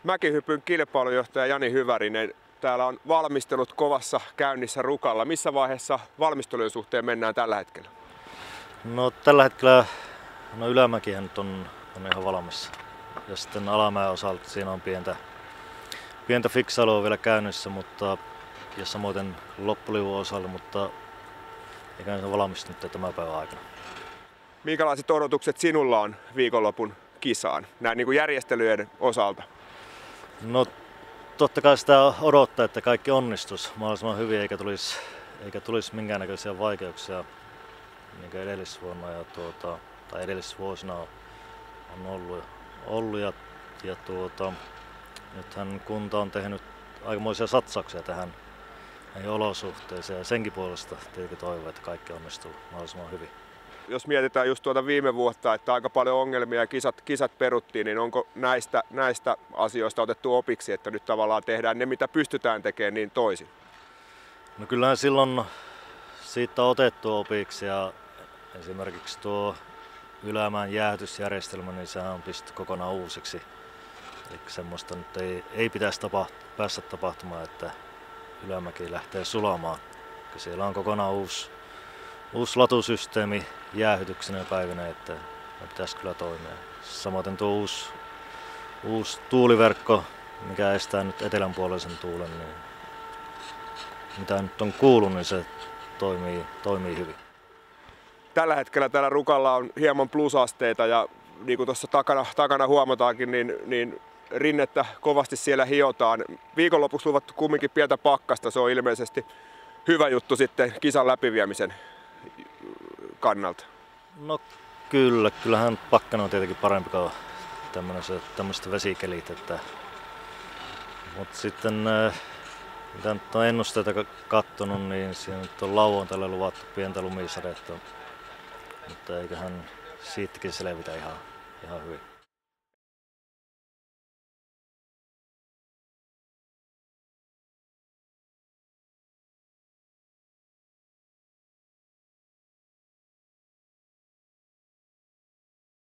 Mäkihypyn kilpailujohtaja Jani Hyvärinen. Täällä on valmistelut kovassa käynnissä Rukalla. Missä vaiheessa valmistelujen suhteen mennään tällä hetkellä? No tällä hetkellä ylämäkihän nyt on ihan valmis. Ja sitten alamäen osalta siinä on pientä fiksailua vielä käynnissä, ja samoin loppuliivun osalta, mutta eikä se valmis nyt tämän päivän aikana. Minkälaiset odotukset sinulla on viikonlopun kisaan, näin niin kuin järjestelyjen osalta? No totta kai sitä odottaa, että kaikki onnistuisi mahdollisimman hyvin eikä tulisi minkäännäköisiä vaikeuksia niin kuin edellisvuonna tai edellisvuosina on ollut ja nythän kunta on tehnyt aikamoisia satsauksia tähän näihin olosuhteisiin ja senkin puolesta tietenkin toivon, että kaikki onnistuu mahdollisimman hyvin. Jos mietitään just tuota viime vuotta, että aika paljon ongelmia ja kisat peruttiin, niin onko näistä asioista otettu opiksi, että nyt tavallaan tehdään ne, mitä pystytään tekemään, niin toisin? No kyllähän silloin siitä on otettu opiksi ja esimerkiksi tuo ylämään jäähdytysjärjestelmä, niin sehän on pistetty kokonaan uusiksi. Eli semmoista nyt ei pitäisi päästä tapahtumaan, että ylämäki lähtee sulamaan. Siellä on kokonaan uusi latusysteemi jäähytyksenä päivinä, että me pitäisi kyllä toimia. Samoin tuo uusi tuuliverkko, mikä estää nyt etelän puolisen tuulen, niin mitä nyt on kuullut, niin se toimii hyvin. Tällä hetkellä täällä Rukalla on hieman plusasteita ja niin kuin tuossa takana huomataankin, niin rinnettä kovasti siellä hiotaan. Viikonlopuksi luvattu kumminkin pientä pakkasta, se on ilmeisesti hyvä juttu sitten kisan läpiviemisen kannalta. No kyllähän pakkana on tietenkin parempi kuin tämmöiset vesikelit. Mutta sitten mitä nyt on ennusteita katsonut, niin siinä nyt on lauantaille luvattu pientä lumisadetta, mutta eiköhän siitäkin selvitä ihan hyvin.